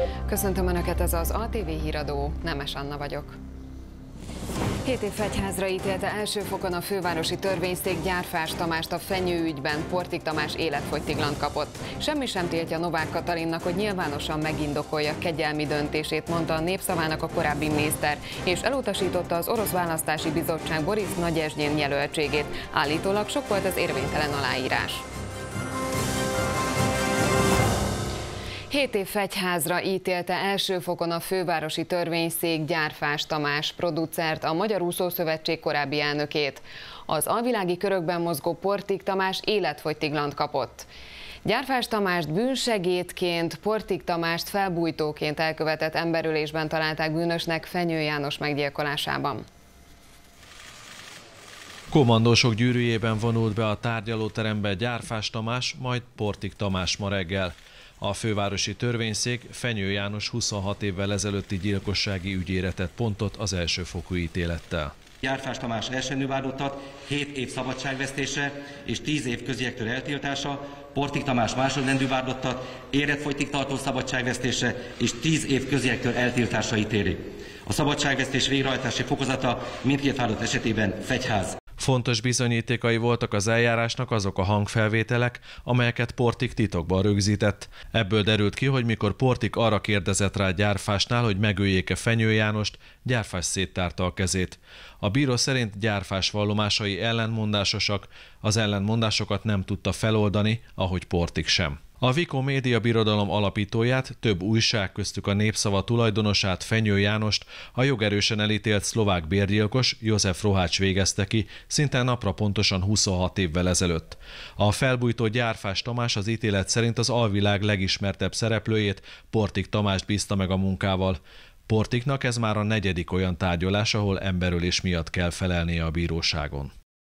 Köszöntöm Önöket, ez az ATV híradó, Nemes Anna vagyok. 7 év fegyházra ítélte első fokon a fővárosi törvényszék Gyárfás Tamást a fenyőügyben. Portik Tamás életfogytiglant kapott. Semmi sem tiltja Novák Katalinnak, hogy nyilvánosan megindokolja kegyelmi döntését, mondta a Népszavának a korábbi miniszter, és elutasította az Orosz Választási Bizottság Boris Nagyezsdin jelöltségét. Állítólag sok volt az érvénytelen aláírás. 7 év fegyházra ítélte első fokon a fővárosi törvényszék Gyárfás Tamás producert, a Magyar Úszószövetség korábbi elnökét. Az alvilági körökben mozgó Portik Tamás életfogytiglant kapott. Gyárfás Tamást bűnsegédként, Portik Tamást felbujtóként elkövetett emberölésben találták bűnösnek Fenyő János meggyilkolásában. Kommandósok gyűrűjében vonult be a tárgyalóterembe Gyárfás Tamás, majd Portik Tamás ma reggel. A fővárosi törvényszék Fenyő János 26 évvel ezelőtti gyilkossági ügyére tett pontot az elsőfokú ítélettel. Gyárfás Tamás elsővádottat 7 év szabadságvesztése és 10 év köziektől eltiltása, Portik Tamás másodrendű vádlottat életfogytigtartó szabadságvesztése és 10 év köziektől eltiltása ítéli. A szabadságvesztés végrehajtási fokozata mindkét vádlott esetében fegyház. Fontos bizonyítékai voltak az eljárásnak azok a hangfelvételek, amelyeket Portik titokban rögzített. Ebből derült ki, hogy mikor Portik arra kérdezett rá Gyárfásnál, hogy megöljék-e Fenyő Jánost, Gyárfás széttárta a kezét. A bíró szerint Gyárfás vallomásai ellentmondásosak, az ellentmondásokat nem tudta feloldani, ahogy Portik sem. A Vikó Média Birodalom alapítóját, több újság, köztük a Népszava tulajdonosát, Fenyő Jánost a jogerősen elítélt szlovák bérgyilkos József Rohács végezte ki, szinte napra pontosan 26 évvel ezelőtt. A felbujtó Gyárfás Tamás az ítélet szerint az alvilág legismertebb szereplőjét, Portik Tamást bízta meg a munkával. Portiknak ez már a 4. olyan tárgyalás, ahol emberölés miatt kell felelnie a bíróságon.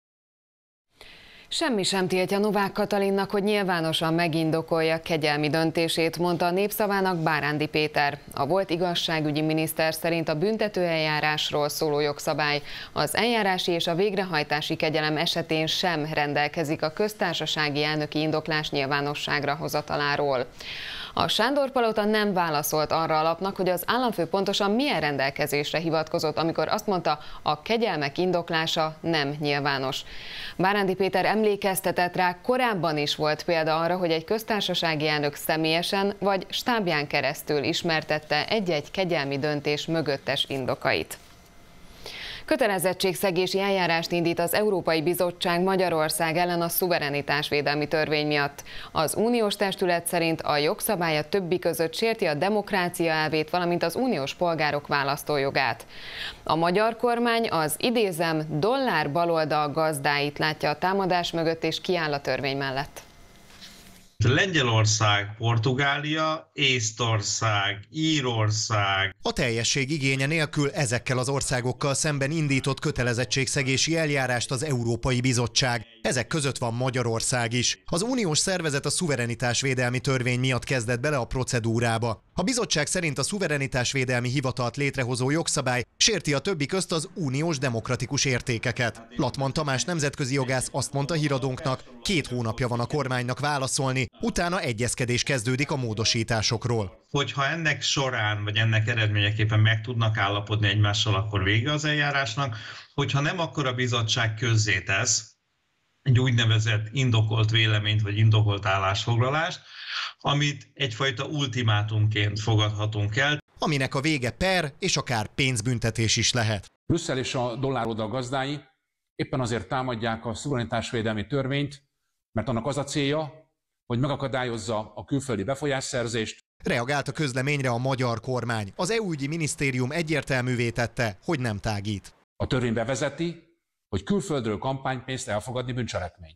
Semmi sem tiltja Novák Katalinnak, hogy nyilvánosan megindokolja kegyelmi döntését, mondta a Népszavának Bárándi Péter. A volt igazságügyi miniszter szerint a büntetőeljárásról szóló jogszabály az eljárási és a végrehajtási kegyelem esetén sem rendelkezik a köztársasági elnöki indoklás nyilvánosságra hozataláról. A Sándor-palota nem válaszolt arra a lapnak, hogy az államfő pontosan milyen rendelkezésre hivatkozott, amikor azt mondta, a kegyelmek indoklása nem nyilvános. Bárándi Péter emlékeztetett rá, korábban is volt példa arra, hogy egy köztársasági elnök személyesen vagy stábján keresztül ismertette egy-egy kegyelmi döntés mögöttes indokait. Kötelezettségszegési eljárást indít az Európai Bizottság Magyarország ellen a szuverenitásvédelmi törvény miatt. Az uniós testület szerint a jogszabály a többi között sérti a demokrácia elvét, valamint az uniós polgárok választójogát. A magyar kormány az idézem dollár baloldal gazdáit látja a támadás mögött és kiáll a törvény mellett. Lengyelország, Portugália, Észtország, Írország. A teljesség igénye nélkül ezekkel az országokkal szemben indított kötelezettségszegési eljárást az Európai Bizottság. Ezek között van Magyarország is. Az uniós szervezet a szuverenitásvédelmi törvény miatt kezdett bele a procedúrába. A bizottság szerint a szuverenitásvédelmi hivatalt létrehozó jogszabály sérti a többi közt az uniós demokratikus értékeket. Latman Tamás nemzetközi jogász azt mondta híradónknak, 2 hónapja van a kormánynak válaszolni, utána egyezkedés kezdődik a módosításokról. Hogyha ennek során, vagy ennek eredményeképpen meg tudnak állapodni egymással, akkor vége az eljárásnak. Hogyha nem, akkor a bizottság közzétesz egy úgynevezett indokolt véleményt, vagy indokolt állásfoglalást, amit egyfajta ultimátumként fogadhatunk el. Aminek a vége per és akár pénzbüntetés is lehet. Brüsszel és a dollároldal gazdái éppen azért támadják a szuverenitásvédelmi törvényt, mert annak az a célja, hogy megakadályozza a külföldi befolyásszerzést. Reagált a közleményre a magyar kormány. Az EU ügyi minisztérium egyértelművé tette, hogy nem tágít. A törvény bevezeti, hogy külföldről kampánypénzt elfogadni bűncselekmény.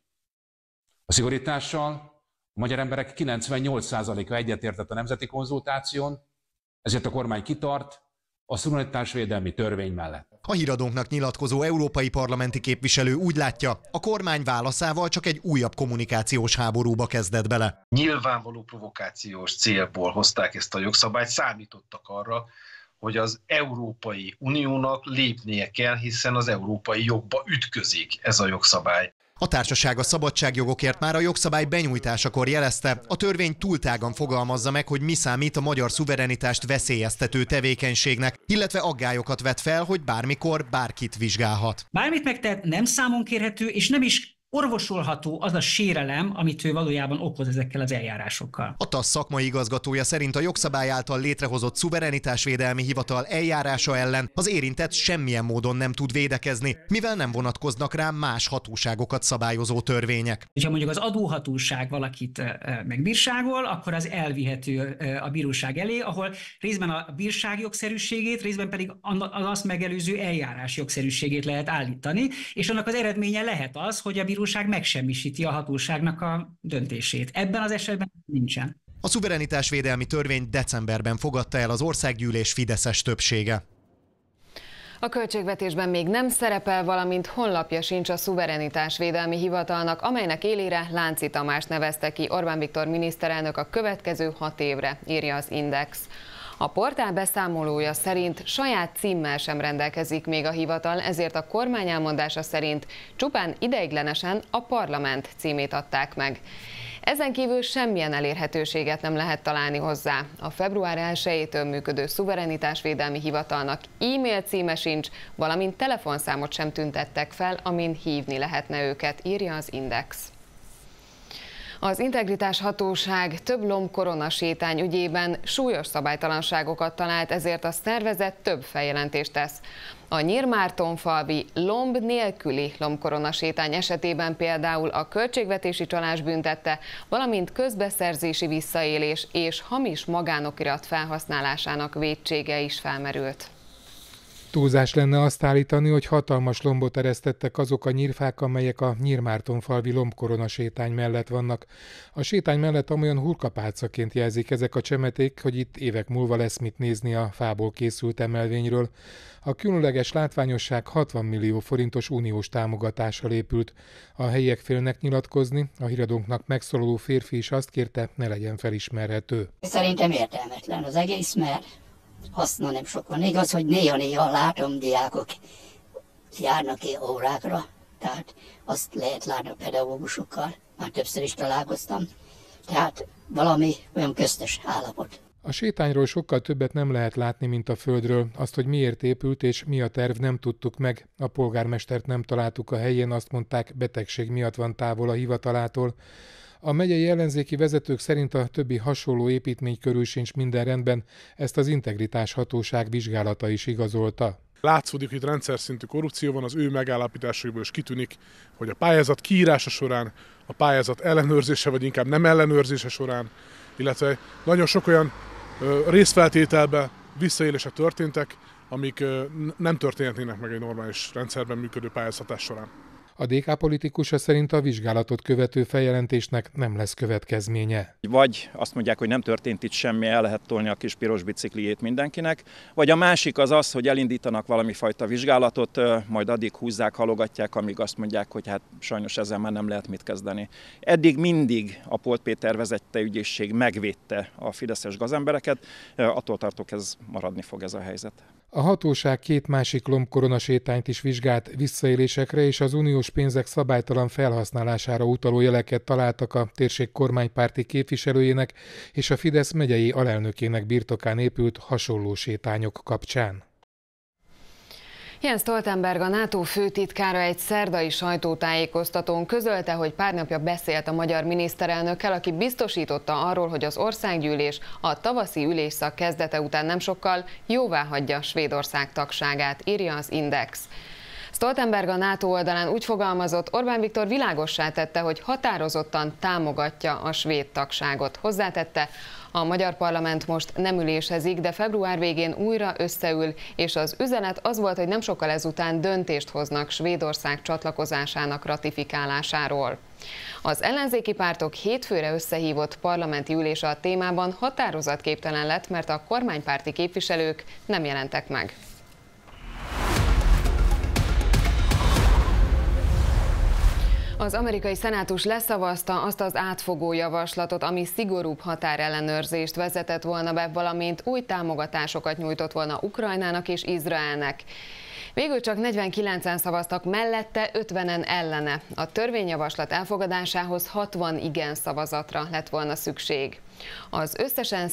A szigorítással a magyar emberek 98%-a egyetértett a nemzeti konzultáción, ezért a kormány kitart a szuverenitásvédelmi törvény mellett. A híradónknak nyilatkozó európai parlamenti képviselő úgy látja, a kormány válaszával csak egy újabb kommunikációs háborúba kezdett bele. Nyilvánvaló provokációs célból hozták ezt a jogszabályt, számítottak arra, hogy az Európai Uniónak lépnie kell, hiszen az európai jogba ütközik ez a jogszabály. A társaság a szabadságjogokért már a jogszabály benyújtásakor jelezte, a törvény túltágan fogalmazza meg, hogy mi számít a magyar szuverenitást veszélyeztető tevékenységnek, illetve aggályokat vet fel, hogy bármikor bárkit vizsgálhat. Bármit megtehet, nem számon kérhető, és nem is orvosolható az a sérelem, amit ő valójában okoz ezekkel az eljárásokkal. A TASZ szakmai igazgatója szerint a jogszabály által létrehozott szuverenitásvédelmi hivatal eljárása ellen az érintett semmilyen módon nem tud védekezni, mivel nem vonatkoznak rá más hatóságokat szabályozó törvények. Ha mondjuk az adóhatóság valakit megbírságol, akkor az elvihető a bíróság elé, ahol részben a bírság jogszerűségét, részben pedig az azt megelőző eljárás jogszerűségét lehet állítani, és annak az eredménye lehet az, hogy a bíróság megsemmisíti a hatóságnak a döntését. Ebben az esetben nincsen. A szuverenitásvédelmi törvényt decemberben fogadta el az országgyűlés fideszes többsége. A költségvetésben még nem szerepel, valamint honlapja sincs a szuverenitásvédelmi hivatalnak, amelynek élére Lánci Tamást nevezte ki Orbán Viktor miniszterelnök a következő 6 évre, írja az Index. A portál beszámolója szerint saját címmel sem rendelkezik még a hivatal, ezért a kormány elmondása szerint csupán ideiglenesen a parlament címét adták meg. Ezen kívül semmilyen elérhetőséget nem lehet találni hozzá. A február 1-től működő szuverenitásvédelmi hivatalnak e-mail címe sincs, valamint telefonszámot sem tüntettek fel, amin hívni lehetne őket, írja az Index. Az Integritás Hatóság több lombkoronasétány ügyében súlyos szabálytalanságokat talált, ezért a szervezet több feljelentést tesz. A Nyírmártonfalvi lomb nélküli lombkoronasétány esetében például a költségvetési csalás büntette, valamint közbeszerzési visszaélés és hamis magánokirat felhasználásának vétsége is felmerült. Túlzás lenne azt állítani, hogy hatalmas lombot eresztettek azok a nyírfák, amelyek a Nyírmártonfalvi lombkorona sétány mellett vannak. A sétány mellett amolyan hurkapálcaként jelzik ezek a csemeték, hogy itt évek múlva lesz mit nézni a fából készült emelvényről. A különleges látványosság 60 millió forintos uniós támogatással épült. A helyiek félnek nyilatkozni, a híradónknak megszólaló férfi is azt kérte, ne legyen felismerhető. Szerintem értelmetlen az egész, mert haszna nem sok van. Igaz, hogy néha-néha látom, diákok járnak ki órákra, tehát azt lehet látni a pedagógusokkal, már többször is találkoztam, tehát valami olyan köztes állapot. A sétányról sokkal többet nem lehet látni, mint a földről. Azt, hogy miért épült és mi a terv, nem tudtuk meg. A polgármestert nem találtuk a helyén, azt mondták, betegség miatt van távol a hivatalától. A megyei ellenzéki vezetők szerint a többi hasonló építmény körül sincs minden rendben, ezt az Integritás Hatóság vizsgálata is igazolta. Látszódik, hogy rendszer szintű korrupció van, az ő megállapításaiból is kitűnik, hogy a pályázat kiírása során, a pályázat ellenőrzése, vagy inkább nem ellenőrzése során, illetve nagyon sok olyan részfeltételbe visszaélések történtek, amik nem történhetnének meg egy normális rendszerben működő pályáztatás során. A DK politikusa szerint a vizsgálatot követő feljelentésnek nem lesz következménye. Vagy azt mondják, hogy nem történt itt semmi, el lehet tolni a kis piros bicikliét mindenkinek, vagy a másik az, hogy elindítanak valami fajta vizsgálatot, majd addig húzzák, halogatják, amíg azt mondják, hogy hát sajnos ezzel már nem lehet mit kezdeni. Eddig mindig a Polt Péter vezette ügyészség megvédte a fideszes gazembereket, attól tartok, ez maradni fog ez a helyzet. A hatóság 2 másik lombkoronasétányt is vizsgált, visszaélésekre és az uniós pénzek szabálytalan felhasználására utaló jeleket találtak a térség kormánypárti képviselőjének és a Fidesz megyei alelnökének birtokán épült hasonló sétányok kapcsán. Jens Stoltenberg, a NATO főtitkára egy szerdai sajtótájékoztatón közölte, hogy pár napja beszélt a magyar miniszterelnökkel, aki biztosította arról, hogy az országgyűlés a tavaszi ülésszak kezdete után nem sokkal jóváhagyja Svédország tagságát, írja az Index. Stoltenberg a NATO oldalán úgy fogalmazott, Orbán Viktor világossá tette, hogy határozottan támogatja a svéd tagságot. Hozzátette, a magyar parlament most nem ülésezik, de február végén újra összeül, és az üzenet az volt, hogy nem sokkal ezután döntést hoznak Svédország csatlakozásának ratifikálásáról. Az ellenzéki pártok hétfőre összehívott parlamenti ülése a témában határozatképtelen lett, mert a kormánypárti képviselők nem jelentek meg. Az amerikai szenátus leszavazta azt az átfogó javaslatot, ami szigorúbb határellenőrzést vezetett volna be, valamint új támogatásokat nyújtott volna Ukrajnának és Izraelnek. Végül csak 49-en szavaztak mellette, 50-en ellene. A törvényjavaslat elfogadásához 60 igen szavazatra lett volna szükség. Az összesen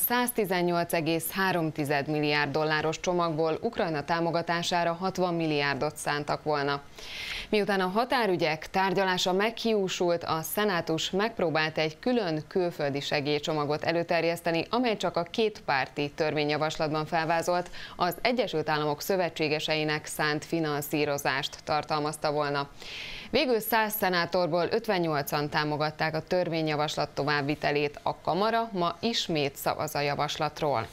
118,3 milliárd dolláros csomagból Ukrajna támogatására 60 milliárdot szántak volna. Miután a határügyek tárgyalása meghiúsult, a szenátus megpróbált egy külön külföldi segélycsomagot előterjeszteni, amely csak a kétpárti törvényjavaslatban felvázolt az Egyesült Államok szövetségeseinek szánt finanszírozást tartalmazta volna. Végül 100 szenátorból 58-an támogatták a törvényjavaslat továbbvitelét. A kamara ma ismét szavaz a javaslatról.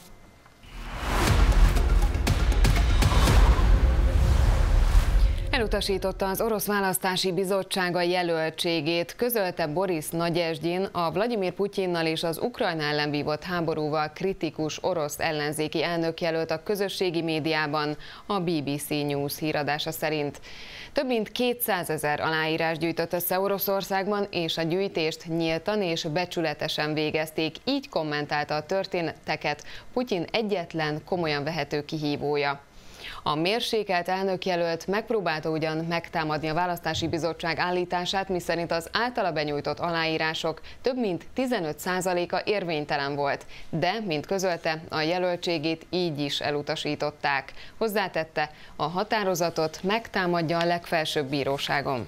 Elutasította az Orosz Választási Bizottság a jelöltségét, közölte Boris Nagyezsdin, a Vladimir Putyinnal és az Ukrajna ellen vívott háborúval kritikus orosz ellenzéki elnökjelölt a közösségi médiában, a BBC News híradása szerint. Több mint 200 000 aláírás gyűjtött össze Oroszországban, és a gyűjtést nyíltan és becsületesen végezték, így kommentálta a történeteket Putyin egyetlen komolyan vehető kihívója. A mérsékelt elnökjelölt megpróbálta ugyan megtámadni a választási bizottság állítását, miszerint az általa benyújtott aláírások több mint 15%-a érvénytelen volt, de, mint közölte, a jelöltségét így is elutasították. Hozzátette, a határozatot megtámadja a legfelsőbb bíróságon.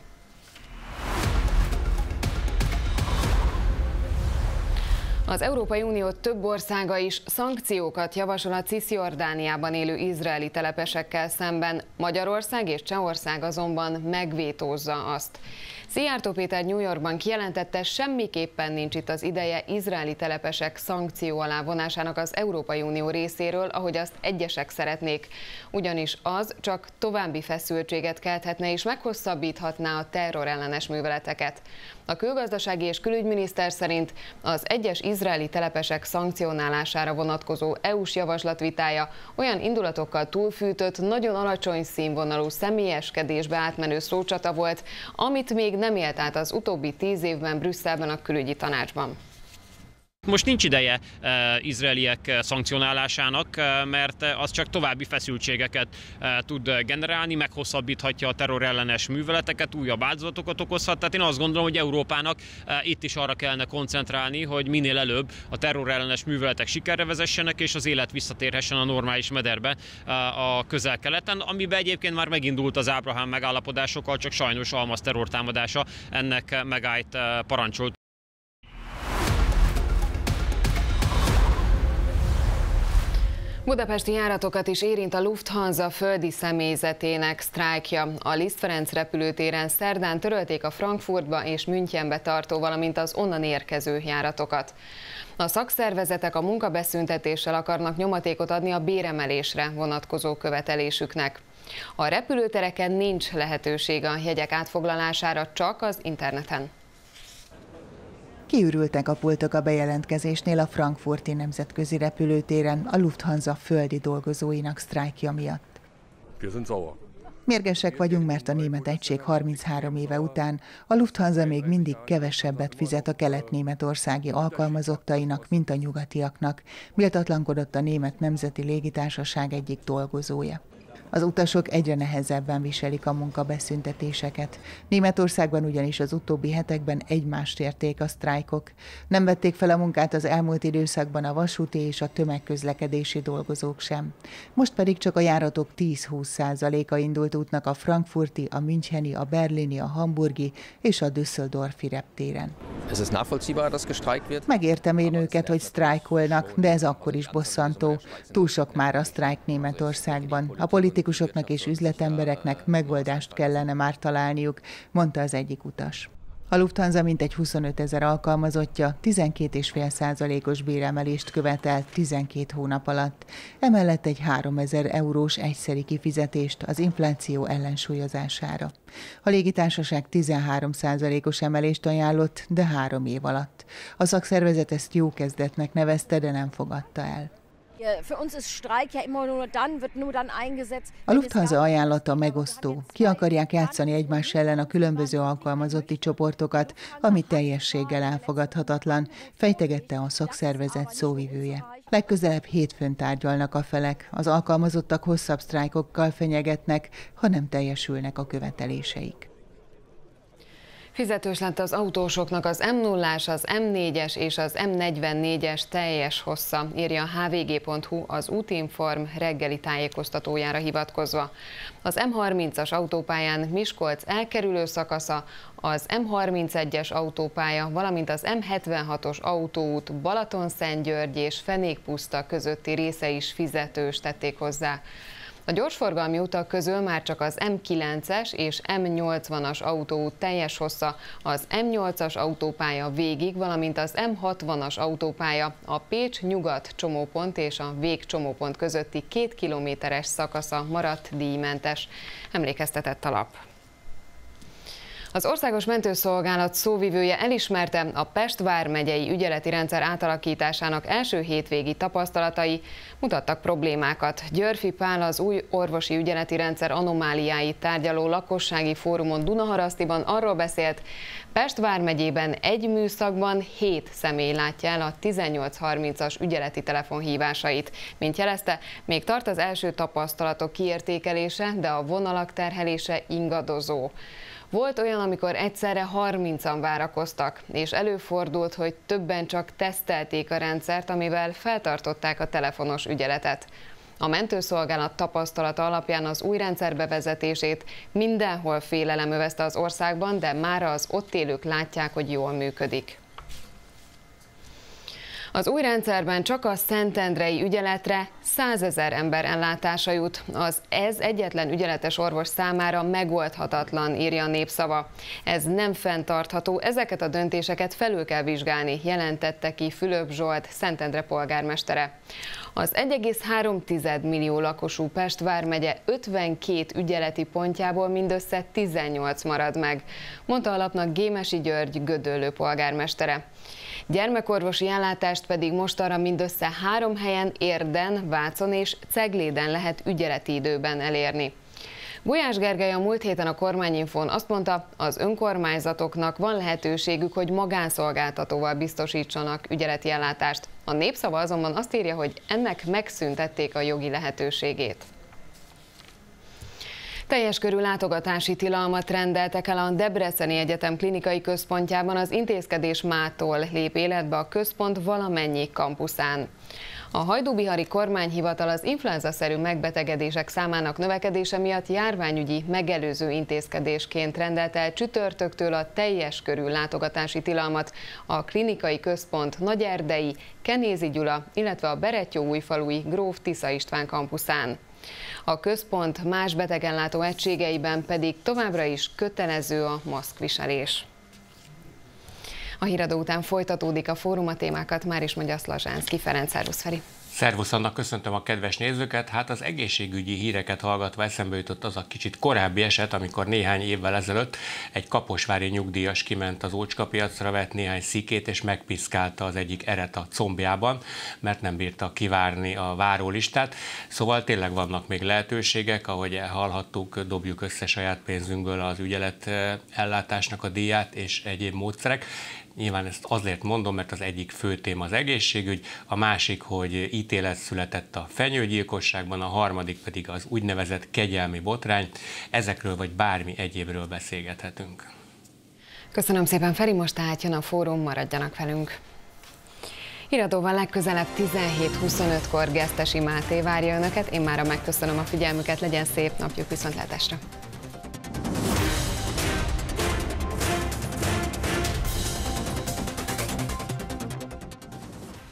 Az Európai Unió több országa is szankciókat javasol a Cisjordániában élő izraeli telepesekkel szemben. Magyarország és Csehország azonban megvétózza azt. Szijjártó Péter New Yorkban kijelentette, semmiképpen nincs itt az ideje izraeli telepesek szankció alá vonásának az Európai Unió részéről, ahogy azt egyesek szeretnék. Ugyanis az csak további feszültséget kelthetne és meghosszabbíthatná a terrorellenes műveleteket. A külgazdasági és külügyminiszter szerint az egyes izraeli telepesek szankcionálására vonatkozó EU-s javaslatvitája olyan indulatokkal túlfűtött, nagyon alacsony színvonalú személyeskedésbe átmenő szócsata volt, amit még nem élt át az utóbbi 10 évben Brüsszelben a külügyi tanácsban. Most nincs ideje izraeliek szankcionálásának, mert az csak további feszültségeket tud generálni, meghosszabbíthatja a terrorellenes műveleteket, újabb áldozatokat okozhat. Tehát én azt gondolom, hogy Európának itt is arra kellene koncentrálni, hogy minél előbb a terrorellenes műveletek sikerre vezessenek, és az élet visszatérhessen a normális mederbe a Közel-Keleten, amiben egyébként már megindult az Ábrahám megállapodásokkal, csak sajnos a Hamas terrortámadása ennek megállt parancsolt. Budapesti járatokat is érint a Lufthansa földi személyzetének sztrájkja. A Liszt Ferenc repülőtéren szerdán törölték a Frankfurtba és Münchenbe tartó, valamint az onnan érkező járatokat. A szakszervezetek a munkabeszüntetéssel akarnak nyomatékot adni a béremelésre vonatkozó követelésüknek. A repülőtereken nincs lehetőség a jegyek átfoglalására, csak az interneten. Kiürültek a pultok a bejelentkezésnél a frankfurti nemzetközi repülőtéren a Lufthansa földi dolgozóinak sztrájkja miatt. Mérgesek vagyunk, mert a német egység 33 éve után a Lufthansa még mindig kevesebbet fizet a kelet-németországi alkalmazottainak, mint a nyugatiaknak, méltatlankodott a Német Nemzeti Légitársaság egyik dolgozója. Az utasok egyre nehezebben viselik a munkabeszüntetéseket. Németországban ugyanis az utóbbi hetekben egymást érték a sztrájkok. Nem vették fel a munkát az elmúlt időszakban a vasúti és a tömegközlekedési dolgozók sem. Most pedig csak a járatok 10-20%-a indult útnak a frankfurti, a müncheni, a berlini, a hamburgi és a düsseldorfi reptéren. Megértem én őket, hogy sztrájkolnak, de ez akkor is bosszantó. Túl sok már a sztrájk Németországban. A politikusoknak és üzletembereknek megoldást kellene már találniuk, mondta az egyik utas. A Lufthansa mintegy 25 000 alkalmazottja 12,5%-os béremelést követel 12 hónap alatt, emellett egy 3 000 eurós egyszeri kifizetést az infláció ellensúlyozására. A légitársaság 13%-os emelést ajánlott, de 3 év alatt. A szakszervezet ezt jó kezdetnek nevezte, de nem fogadta el. A Lufthansa ajánlata megosztó. Ki akarják játszani egymás ellen a különböző alkalmazotti csoportokat, ami teljességgel elfogadhatatlan, fejtegette a szakszervezet szóvivője. Legközelebb hétfőn tárgyalnak a felek, az alkalmazottak hosszabb sztrájkokkal fenyegetnek, ha nem teljesülnek a követeléseik. Fizetős lett az autósoknak az M0-ás, az M4-es és az M44-es teljes hossza, írja a hvg.hu az Útinform reggeli tájékoztatójára hivatkozva. Az M30-as autópályán Miskolc elkerülő szakasza, az M31-es autópálya, valamint az M76-os autóút Balatonszentgyörgy és Fenékpuszta közötti része is fizetős, tették hozzá. A gyorsforgalmi utak közül már csak az M9-es és M80-as autóút teljes hossza, az M8-as autópálya végig, valamint az M60-as autópálya a Pécs-Nyugat csomópont és a Vég csomópont közötti 2 kilométeres szakasza maradt díjmentes, emlékeztetett a lap. Az Országos Mentőszolgálat szóvivője elismerte, a Pest vármegyei ügyeleti rendszer átalakításának első hétvégi tapasztalatai mutattak problémákat. Györfi Pál az új orvosi ügyeleti rendszer anomáliáit tárgyaló lakossági fórumon Dunaharasztiban arról beszélt, Pest vármegyében egy műszakban 7 személy látja el a 1830-as ügyeleti telefonhívásait. Mint jelezte, még tart az első tapasztalatok kiértékelése, de a vonalak terhelése ingadozó. Volt olyan, amikor egyszerre 30-an várakoztak, és előfordult, hogy többen csak tesztelték a rendszert, amivel feltartották a telefonos ügyeletet. A mentőszolgálat tapasztalata alapján az új rendszer bevezetését mindenhol félelem övezte az országban, de mára az ott élők látják, hogy jól működik. Az új rendszerben csak a szentendrei ügyeletre 100 000 ember ellátása jut. Ez egyetlen ügyeletes orvos számára megoldhatatlan, írja a Népszava. Ez nem fenntartható, ezeket a döntéseket felül kell vizsgálni, jelentette ki Fülöp Zsolt, Szentendre polgármestere. Az 1,3 millió lakosú Pest vármegye 52 ügyeleti pontjából mindössze 18 marad meg, mondta a lapnak Gémesi György Gödöllő polgármestere. Gyermekorvosi ellátást pedig mostanra mindössze 3 helyen, Érden, Vácon és Cegléden lehet ügyeleti időben elérni. Gulyás Gergely a múlt héten a Kormányinfón azt mondta, az önkormányzatoknak van lehetőségük, hogy magánszolgáltatóval biztosítsanak ügyeleti ellátást. A Népszava azonban azt írja, hogy ennek megszüntették a jogi lehetőségét. Teljes körű látogatási tilalmat rendeltek el a Debreceni Egyetem klinikai központjában, az intézkedés mától lép életbe a központ valamennyi kampuszán. A hajdúbihari kormányhivatal az influenza-szerű megbetegedések számának növekedése miatt járványügyi megelőző intézkedésként rendelte el csütörtöktől a teljes körű látogatási tilalmat a klinikai központ Nagyerdei, Kenézi Gyula, illetve a Berettyóújfalui Gróf Tisza István kampuszán. A központ más betegellátó egységeiben pedig továbbra is kötelező a maszkviselés. A híradó után folytatódik a fórum, a témákat már is mondja Szlazsánszky Ferenc. Szervusz, Feri! Szervusz, Anna, köszöntöm a kedves nézőket. Hát az egészségügyi híreket hallgatva eszembe jutott az a kicsit korábbi eset, amikor néhány évvel ezelőtt egy kaposvári nyugdíjas kiment az ócskapiacra, vett néhány szikét és megpiszkálta az egyik eret a combjában, mert nem bírta kivárni a várólistát. Szóval tényleg vannak még lehetőségek, ahogy hallhattuk, dobjuk össze saját pénzünkből az ügyelet ellátásnak a díját és egyéb módszerek. Nyilván ezt azért mondom, mert az egyik fő téma az egészségügy, a másik, hogy ítélet született a fenyőgyilkosságban, a harmadik pedig az úgynevezett kegyelmi botrány. Ezekről vagy bármi egyébről beszélgethetünk. Köszönöm szépen, Feri, most tehát jön a fórum, maradjanak velünk. Híradóval legközelebb 17:25-kor Gesztesi Máté várja Önöket, én mára megköszönöm a figyelmüket, legyen szép napjuk, viszontlátásra!